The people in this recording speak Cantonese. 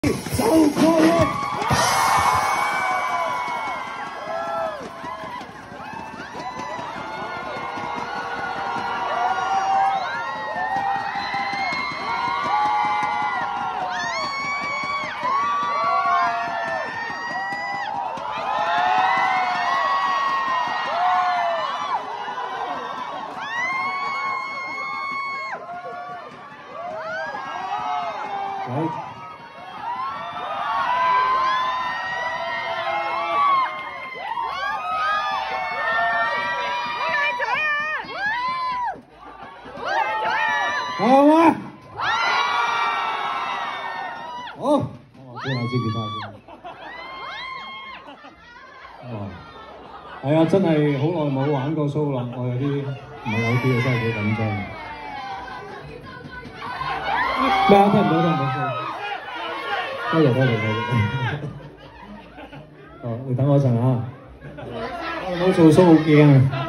就過癮。好嘛？好，我搬下支吉他先。哦，係啊，真係好耐冇玩過 show 啦，我有啲唔係有啲啊，真係幾緊張。咩啊？聽唔到，聽唔到。多謝多謝多謝。哦，你等我一陣啊，我冇做 show 好驚啊。